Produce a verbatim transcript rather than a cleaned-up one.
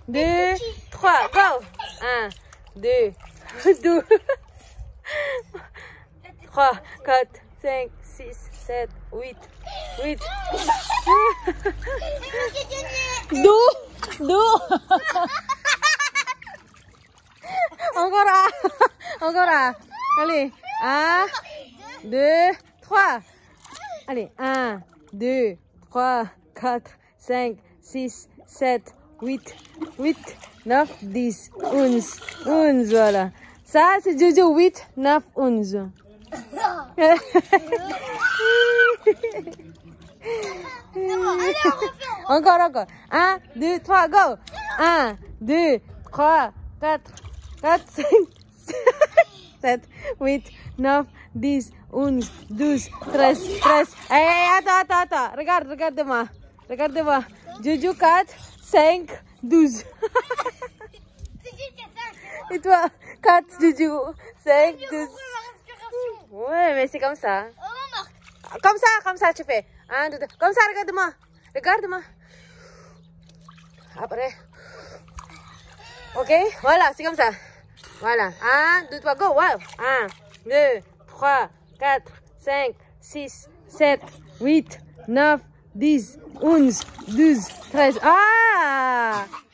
deux, trois, go. un, deux, deux, trois, quatre, cinq, six, sept, huit, huit. Deux, deux. Encore un, encore un. Allez, un, deux, trois. Allez, un, deux, trois, quatre, cinq, six, sept, huit, huit, neuf, dix, onze, onze, voilà. Ça, c'est Jojo, huit, neuf, onze. Encore, encore. un, deux, trois, go. un, deux, trois, quatre, quatre, cinq, sept, huit, neuf, dix, onze, douze, treize, treize. Hey, hey, attends, attends, attends. Regarde, regarde-moi. Regarde-moi. Jojo, quatre, cinq, douze. Et toi, quatre, Jojo, cinq, douze. Ouais, mais c'est comme ça. Comme ça, comme ça, tu fais. un, deux, trois. Comme ça, regarde-moi. Regarde-moi. Après. Ok, voilà, c'est comme ça. Voilà. un, deux, trois, go. Wow. un, deux, trois, quatre, cinq, six, sept, huit, neuf, dix, onze, douze, treize. Ah!